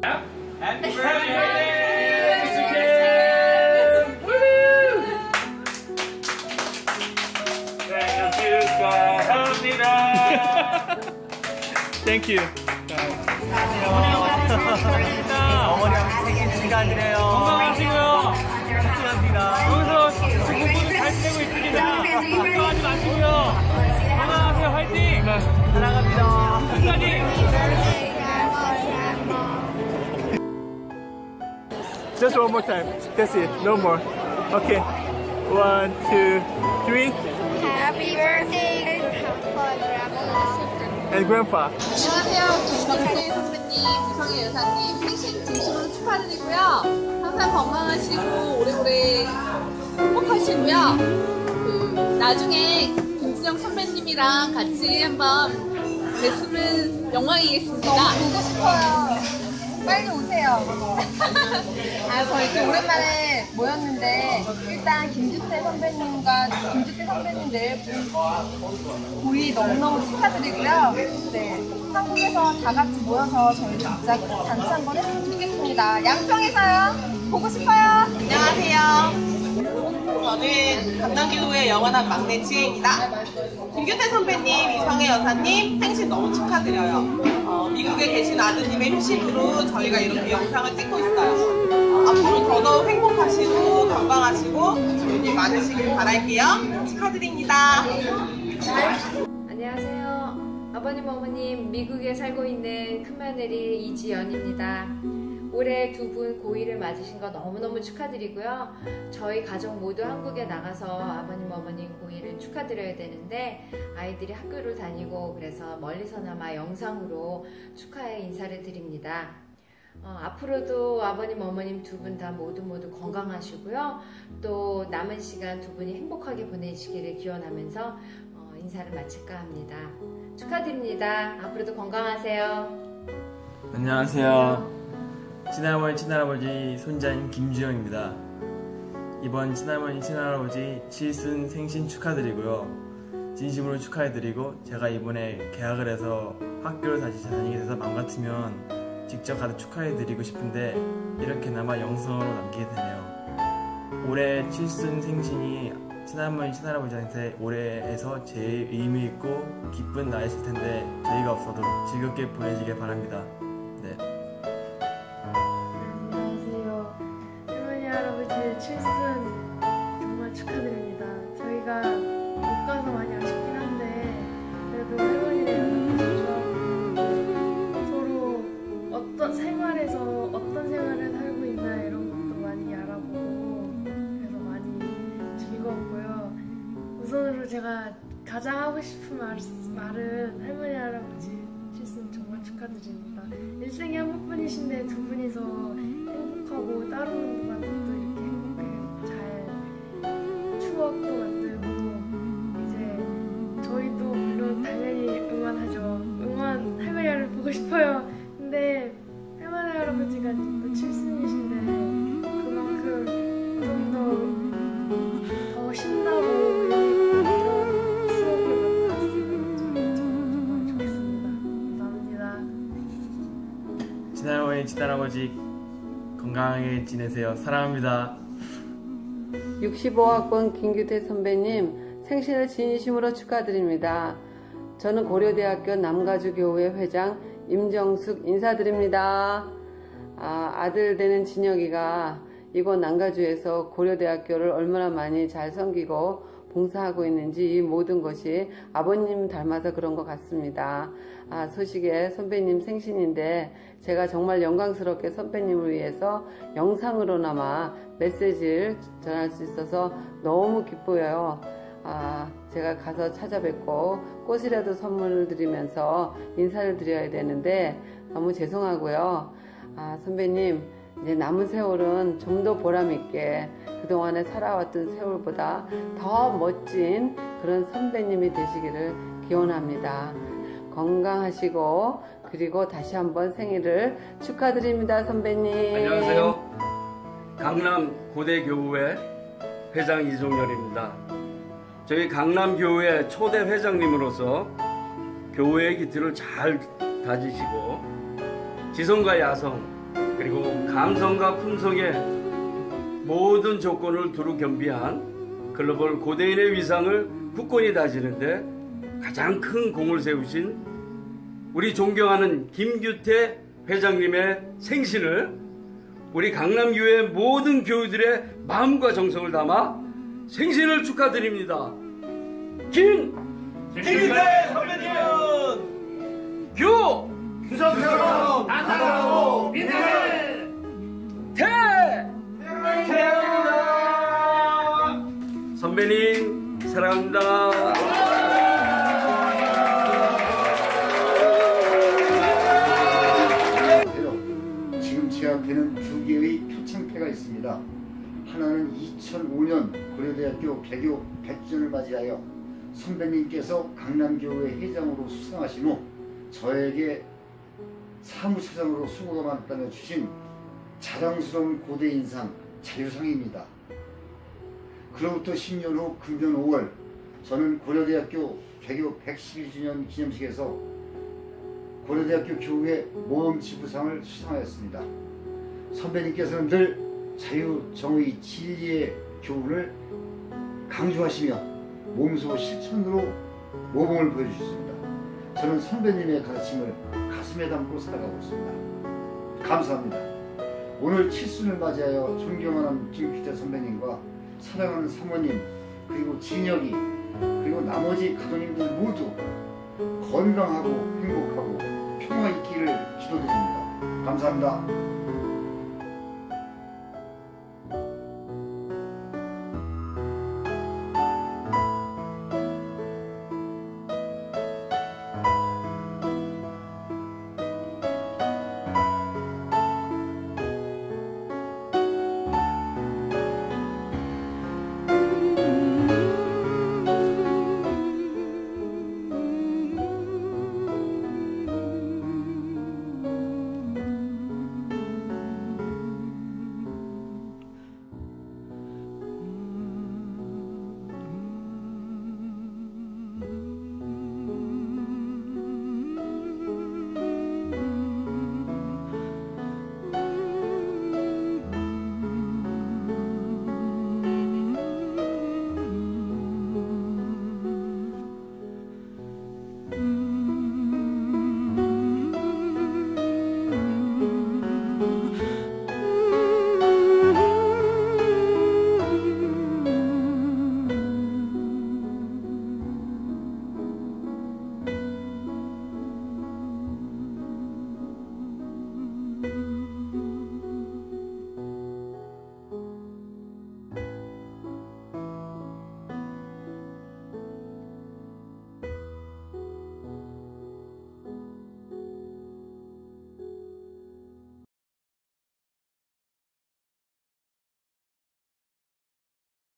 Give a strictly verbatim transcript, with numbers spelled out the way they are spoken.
Happy birthday, 미스터 Kim! 생일 축하합니다. Thank you. 어머니 생일 축하드려요. 건강하시고요. 축하합니다. 여기서 공부도 잘 지내고 있습니다. 걱정하지 마시고요. 건강하세요. 화이팅! 네. 사랑합니다. 끝까지! Just one more time. That's it. No more. Okay. One, two, three. Happy birthday, And grandpa. 안녕하세요. 김성태 선배님, 유성애 여사님 생신 진심으로 축하드리고요. 항상 건강하시고 오래오래 행복하시고요. 그 나중에 김수정 선배님이랑 같이 한번 뵀으면 영광이겠습니다. 보고 싶어요. 빨리 오세요. 아, 저희 이렇게 오랜만에 모였는데 일단 김주태 선배님과 김주태 선배님들 고이 너무너무 축하드리고요. 네, 한국에서 다 같이 모여서 저희 진짜 잔치 한번 했으면 좋겠습니다. 양평에서요. 보고 싶어요. 안녕하세요. 저는 강남교회 영원한 막내 지혜입니다. 김규태 선배님, 이성애 여사님 생신 너무 축하드려요. 어, 미국에 계신 아드님의 휴식으로 저희가 이렇게 영상을 찍고 있어요. 어, 앞으로 더더욱 행복하시고 건강하시고 좋은 일 많으시길 바랄게요. 축하드립니다. 안녕하세요. 아버님, 어머님, 미국에 살고 있는 큰며느리 이지연입니다. 올해 두 분 고일을 맞으신 거 너무너무 축하드리고요. 저희 가족 모두 한국에 나가서 아버님, 어머님 고일을 축하드려야 되는데 아이들이 학교를 다니고 그래서 멀리서나마 영상으로 축하의 인사를 드립니다. 어, 앞으로도 아버님, 어머님 두 분 다 모두 모두 건강하시고요. 또 남은 시간 두 분이 행복하게 보내시기를 기원하면서 어, 인사를 마칠까 합니다. 축하드립니다. 앞으로도 건강하세요. 안녕하세요. 친할머니, 친할아버지 손자인 김주영입니다. 이번 친할머니, 친할아버지 칠순 생신 축하드리고요. 진심으로 축하해드리고 제가 이번에 개학을 해서 학교를 다시 다니게 돼서 마음 같으면 직접 가서 축하해드리고 싶은데 이렇게나마 영상으로 남기게 되네요. 올해 칠순 생신이 친할머니, 친할아버지한테 올해에서 제일 의미 있고 기쁜 날이실 텐데 저희가 없어도 즐겁게 보내시길 바랍니다. 네. 칠순 정말 축하드립니다. 저희가 못 가서 많이 아쉽긴 한데 그래도 할머니네랑 좋아하고 서로 어떤 생활에서 어떤 생활을 살고 있나 이런 것도 많이 알아보고 그래서 많이 즐거웠고요. 우선으로 제가 가장 하고 싶은 말, 말은 할머니, 할아버지 칠순 정말 축하드립니다. 일생에 한 번뿐이신데 두 분이서 행복하고 따로는 동안 추억도 만들고 이제 저희도 물론 당연히 응원하죠. 응원 할머니를 보고 싶어요. 근데 할머니, 할아버지가 또 칠순이신데 그만큼 좀 더 더 신나고 이런 추억을 만들었으면 정말 좋겠습니다. 감사합니다. 친할머니, 친할아버지 건강하게 지내세요. 사랑합니다. 육십오 학번 김규태 선배님 생신을 진심으로 축하드립니다. 저는 고려대학교 남가주교회 회장 임정숙 인사드립니다. 아, 아들 되는 진혁이가 이곳 남가주에서 고려대학교를 얼마나 많이 잘 섬기고 봉사하고 있는지 이 모든 것이 아버님 닮아서 그런 것 같습니다. 아, 소식에 선배님 생신인데 제가 정말 영광스럽게 선배님을 위해서 영상으로나마 메시지를 전할 수 있어서 너무 기뻐요. 아, 제가 가서 찾아뵙고 꽃이라도 선물을 드리면서 인사를 드려야 되는데 너무 죄송하고요. 아, 선배님 이제 남은 세월은 좀 더 보람있게 그동안에 살아왔던 세월보다 더 멋진 그런 선배님이 되시기를 기원합니다. 건강하시고 그리고 다시 한번 생일을 축하드립니다. 선배님. 안녕하세요. 강남 고대교회 회장 이종열입니다. 저희 강남교회 초대 회장님으로서 교회의 기틀을 잘 다지시고 지성과 야성, 그리고 감성과 품성의 모든 조건을 두루 겸비한 글로벌 고대인의 위상을 굳건히 다지는데 가장 큰 공을 세우신 우리 존경하는 김규태 회장님의 생신을 우리 강남교회 모든 교우들의 마음과 정성을 담아 생신을 축하드립니다. 김! 김규태 선배님! 교! 구성스러운 단단하고 민폐! 태! 태양입니다! 선배님 사랑합니다. 지금 제 앞에는 두 개의 표창패가 있습니다. 하나는 이천오 년 고려대학교 개교 백 주년을 맞이하여 선배님께서 강남교회 회장으로 수상하신 후 저에게 사무처장으로 수고가 많다며 주신 자랑스러운 고대인상 자유상입니다. 그로부터 십 년 후 금년 오월 저는 고려대학교 개교 백십일 주년 기념식에서 고려대학교 교회 모험지부상을 수상하였습니다. 선배님께서는 늘 자유, 정의, 진리의 교훈을 강조하시며 몸소 실천으로 모범을 보여주셨습니다. 저는 선배님의 가르침을 가슴에 담고 살아가고 있습니다. 감사합니다. 오늘 칠순을 맞이하여 존경하는 김규태 선배님과 사랑하는 사모님, 그리고 진혁이, 그리고 나머지 가족님들 모두 건강하고 행복하고 평화 있기를 기도드립니다. 감사합니다.